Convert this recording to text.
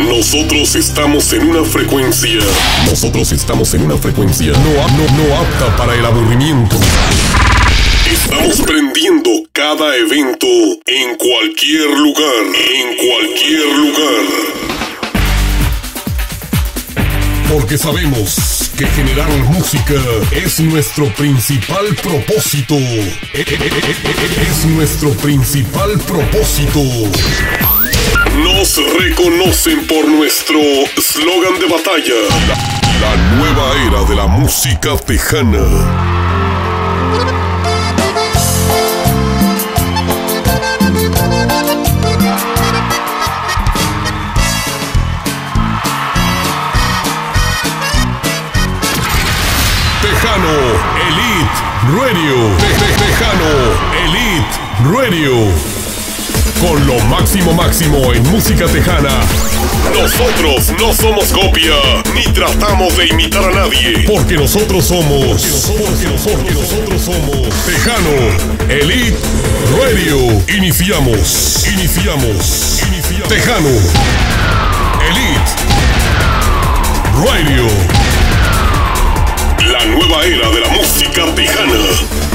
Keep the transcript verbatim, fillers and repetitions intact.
Nosotros estamos en una frecuencia. Nosotros estamos en una frecuencia no, no, no apta para el aburrimiento. Estamos prendiendo cada evento en cualquier lugar. En cualquier lugar. Porque sabemos que generar música es nuestro principal propósito. Es nuestro principal propósito. Nos reconocen por nuestro eslogan de batalla. La, la nueva era de la música tejana. Tejano Elite Radio. Te -te Tejano Elite Radio. Con lo máximo máximo en música tejana. Nosotros no somos copia, ni tratamos de imitar a nadie. Porque nosotros somos... Porque nosotros, porque nosotros somos... Tejano Elite Radio. Iniciamos. Iniciamos. Iniciamos. Tejano Elite Radio. La nueva era de la música tejana.